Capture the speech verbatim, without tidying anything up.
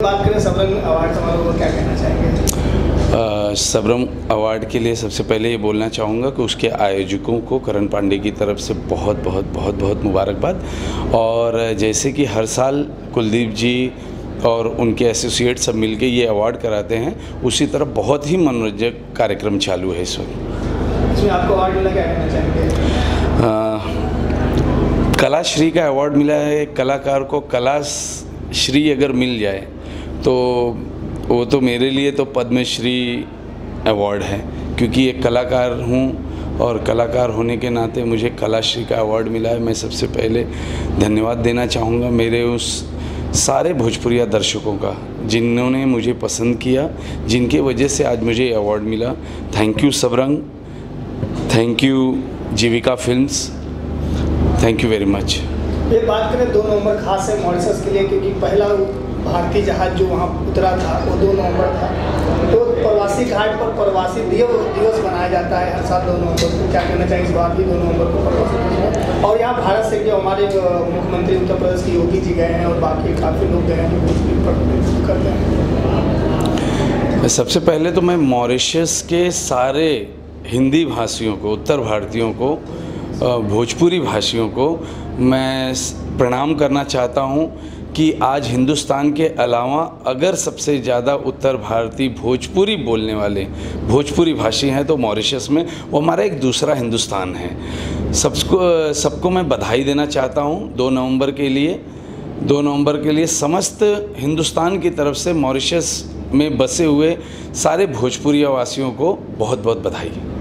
बात करें सबरंग अवार्ड समारोह को, क्या कहना चाहेंगे? सबरंग अवार्ड के लिए सबसे पहले ये बोलना चाहूँगा कि उसके आयोजकों को करण पांडे की तरफ से बहुत बहुत बहुत बहुत मुबारकबाद। और जैसे कि हर साल कुलदीप जी और उनके एसोसिएट सब मिलके ये अवार्ड कराते हैं, उसी तरह बहुत ही मनोरंजक कार्यक्रम चालू है इस वक्त। इसमें आपको अवार्ड मिला, क्या कहना चाहेंगे? कला श्री का अवार्ड मिला है। कलाकार को कला श्री अगर मिल जाए तो वो तो मेरे लिए तो पद्मश्री अवार्ड है, क्योंकि एक कलाकार हूँ और कलाकार होने के नाते मुझे कलाश्री का अवार्ड मिला है। मैं सबसे पहले धन्यवाद देना चाहूँगा मेरे उस सारे भोजपुरिया दर्शकों का जिन्होंने मुझे पसंद किया, जिनके वजह से आज मुझे अवार्ड मिला। Thank you Sabrang, thank you Jeevika films, thank you very much. ये बात करें दो नवंबर खास है मॉरिशस के लिए, क्योंकि पहला भारतीय जहाज जो वहाँ उतरा था वो दो नवंबर था। तो प्रवासी घाट पर प्रवासी दिवस मनाया जाता है हर साल दो नवंबर को। क्या कहना चाहिए इस बार भी दो नवंबर को प्रवासी दिवस? और यहाँ भारत से जो हमारे मुख्यमंत्री उत्तर प्रदेश के योगी जी गए हैं और बाकी काफ़ी लोग गए हैं करते हैं। सबसे पहले तो मैं मॉरिशस के सारे हिंदी भाषियों को, उत्तर भारतीयों को, भोजपुरी भाषियों को मैं प्रणाम करना चाहता हूँ कि आज हिंदुस्तान के अलावा अगर सबसे ज़्यादा उत्तर भारतीय भोजपुरी बोलने वाले भोजपुरी भाषी हैं तो मॉरिशस में वो हमारा एक दूसरा हिंदुस्तान है। सबको सबको मैं बधाई देना चाहता हूँ दो नवंबर के लिए। दो नवंबर के लिए समस्त हिंदुस्तान की तरफ से मॉरिशस में बसे हुए सारे भोजपुरिया वासियों को बहुत बहुत बधाई।